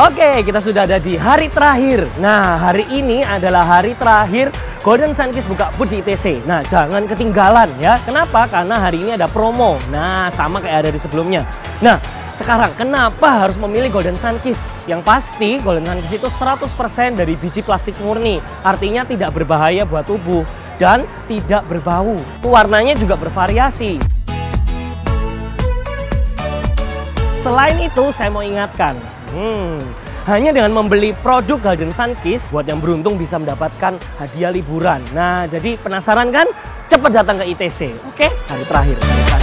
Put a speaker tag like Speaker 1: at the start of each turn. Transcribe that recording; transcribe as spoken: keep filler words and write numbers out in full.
Speaker 1: Oke, kita sudah ada di hari terakhir. Nah, hari ini adalah hari terakhir Golden Sun Kiss buka booth di I T C. Nah, jangan ketinggalan ya. Kenapa? Karena hari ini ada promo. Nah, sama kayak ada di sebelumnya. Nah, sekarang kenapa harus memilih Golden Sun Kiss? Yang pasti Golden Sun Kiss itu seratus persen dari biji plastik murni. Artinya tidak berbahaya buat tubuh dan tidak berbau. Warnanya juga bervariasi. Selain itu, saya mau ingatkan, hmm, hanya dengan membeli produk Golden Sun Kiss, buat yang beruntung bisa mendapatkan hadiah liburan. Nah, jadi penasaran kan? Cepat datang ke I T C. Oke, hari terakhir. Hari terakhir.